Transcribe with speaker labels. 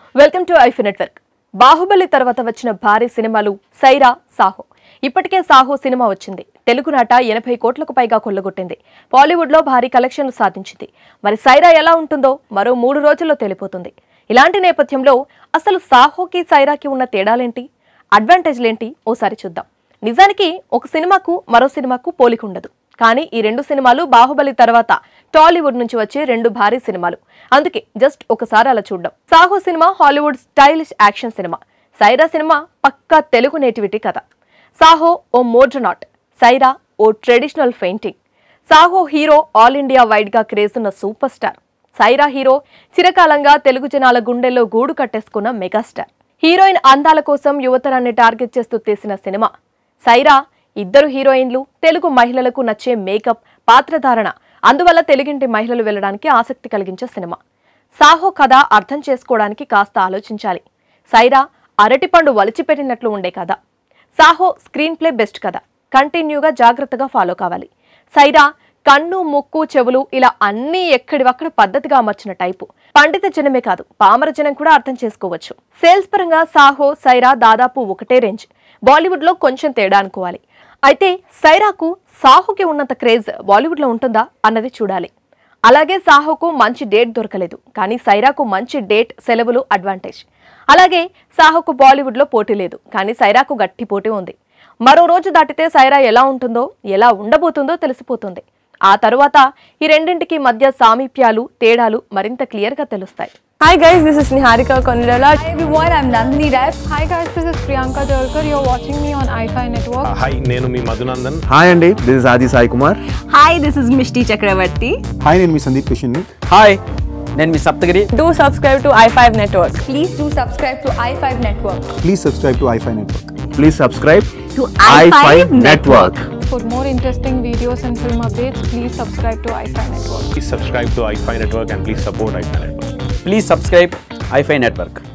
Speaker 1: Welcome to ఐఫీ network. Baahubali తర్వాత వచ్చిన భారీ సినిమాలు సైరా, సాహో. ఇప్పటికే సాహో సినిమా వచ్చింది. తెలుగు నాట 80 కోట్లకు పైగా కొల్లగొట్టింది. బాలీవుడ్ లో భారీ కలెక్షన్లు సాధించింది. మరి సైరా ఎలా ఉంటుందో మరో 3 రోజుల్లో తెలిపోతుంది. ఇలాంటి నేపథ్యంలో అసలు సాహోకి సైరాకి ఉన్న తేడాలేంటి, అడ్వాంటేజ్లేంటి ఓసారి చూద్దాం. నిజానికి ఒక సినిమాకు మరో సినిమాకు పోలిక ఉండదు. కానీ ఈ రెండు సినిమాలు బాహుబలి తర్వాత టాలీవుడ్ నుంచి వచ్చే రెండు భారీ సినిమాలు. అందుకే జస్ట్ ఒకసారి అలా చూద్దాం. సాహో సినిమా హాలీవుడ్ స్టైలిష్ యాక్షన్ సినిమా. సైరా సినిమా పక్కా తెలుగు నేటివిటీ కథ. సాహో ఓ మోడ్రన్, సైరా ఓ traditional painting. Saaho hero all India wide గా క్రేజ్ ఉన్న సూపర్ స్టార్. సైరా హీరో చిరకాలంగా తెలుగు జనాల గుండెల్లో గూడు కట్టేసుకున్న మెగాస్టార్. హీరోయిన్ అందాల కోసం యువతరాన్ని టార్గెట్ చేస్తూ తీసిన సినిమా సైరా. ఇద్దరు హీరోయిన్లు, తెలుగు మహిళలకు నచ్చే మేకప్, పాత్రధారణ, అందువల్ల తెలుగింటి మహిళలు వెళ్లడానికి ఆసక్తి కలిగించే సినిమా. సాహో కథ అర్థం చేసుకోవడానికి కాస్త ఆలోచించాలి. సైరా అరటిపండు వలిచిపెట్టినట్లు ఉండే కథ. సాహో స్క్రీన్ ప్లే బెస్ట్ కథ, కంటిన్యూగా జాగ్రత్తగా ఫాలో కావాలి. సైరా కన్ను, ముక్కు, చెవులు ఇలా అన్నీ ఎక్కడివక్కడ పద్ధతిగా అమర్చిన టైపు. పండిత జనమే కాదు, పామర జనం కూడా అర్థం చేసుకోవచ్చు. సేల్స్ పరంగా సాహో, సైరా దాదాపు ఒకటే రేంజ్. బాలీవుడ్ లో కొంచెం తేడా అనుకోవాలి. అయితే సైరాకు సాహోకి ఉన్నంత క్రేజ్ బాలీవుడ్ లో ఉంటుందా అన్నది చూడాలి. అలాగే సాహోకు మంచి డేట్ దొరకలేదు, కానీ సైరాకు మంచి డేట్, సెలవులు అడ్వాంటేజ్. అలాగే సాహోకు బాలీవుడ్ లో పోటీ లేదు, కానీ సైరాకు గట్టి పోటీ ఉంది. మరో రోజు దాటితే సైరా ఎలా ఉంటుందో, ఎలా ఉండబోతుందో తెలిసిపోతుంది. ఆ తరువాత ఈ రెండింటికి మధ్య సామీప్యాలు, తేడాలు మరింత క్లియర్ గా తెలుస్తాయి. Hi guys, this is Niharika Konirala.
Speaker 2: Hi everyone, I'm Nandini Rai. Hi guys, this is Priyanka Jalkar. You're watching me on iFi Network.
Speaker 3: Hi, nenu mi Madhunandan.
Speaker 4: Hi Andy, this is Adi Sai Kumar.
Speaker 5: Hi, this is Mishti Chakravarti.
Speaker 6: Hi, nenu mi Sandeep Kishinni.
Speaker 4: Hi, nenu mi Saptagiri.
Speaker 1: Do subscribe to i5 Network.
Speaker 2: Please do subscribe to i5 Network.
Speaker 6: Please subscribe to iFi Network.
Speaker 4: Please subscribe
Speaker 5: To i5 Network.
Speaker 2: For more interesting videos and film updates, please subscribe to iFi Network.
Speaker 3: Please subscribe to iFi Network and please support iFi Network.
Speaker 4: Please subscribe iFi Network.